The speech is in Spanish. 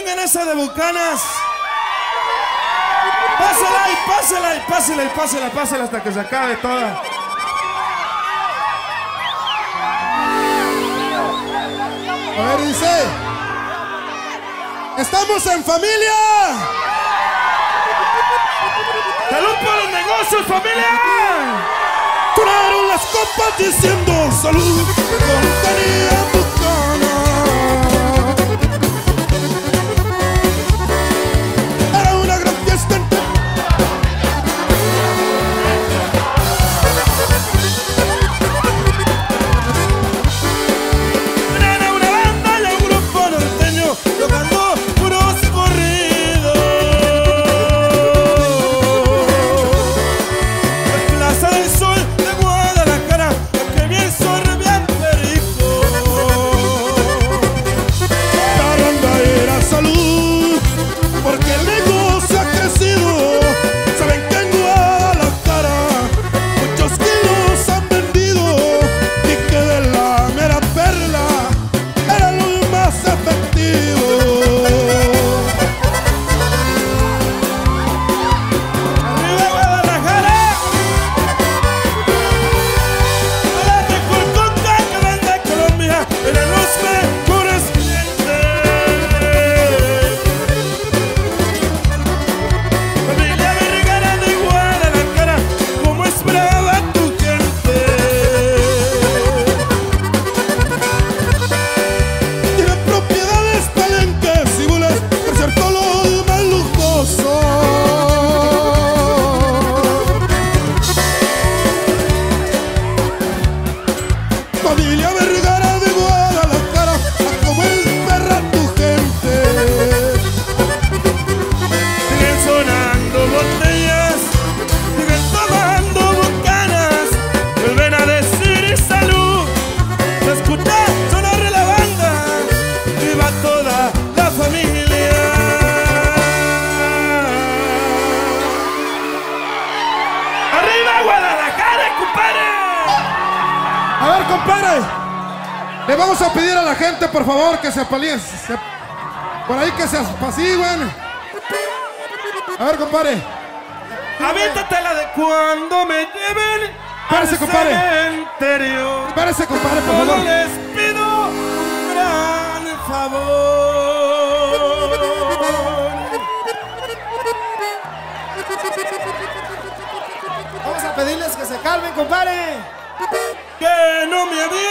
tengan esa de Bucanas. Pásala y pásala y pásala y pásala, pásala hasta que se acabe toda. A ver, dice: estamos en familia. ¡Salud por los negocios, familia! Tiraron las copas diciendo salud. Compañía Bucana. Era una gran fiesta. Era una banda y un grupo norteño tocando puros corridos. En Plaza del Sol de Guadalajara, que bien sorbían perico. La banda era salud, porque el negocio ha crecido. Saben que en Guadalajara muchos kilos han vendido, y que de la mera perla era lo más efectivo. ¡Arriba Guadalajara! La mejor coca que vende Colombia, eran los mejores clientes. Familia Vergara de Guadalajara, como es brava tu gente. Tienen propiedades, palenques y bules, por ser todo lo más lujoso. Familia Vergara de Guadalajara, como el perra tu gente. Siguen sonando botellas, siguen tomando Bucanas, vuelven a decir salud. Se escucha sonar la banda y va toda la familia. ¡Arriba Guadalajara, compadre! A ver, compadre, le vamos a pedir a la gente, por favor, que se apalíen, por ahí que se apacigüen. A ver, compadre. Aviéntate la de cuando me lleven Párese, al compadre. cementerio. Espérese, compadre, por Solo favor. les pido un gran favor. Vamos a pedirles que se calmen, compadre. Que no me avisen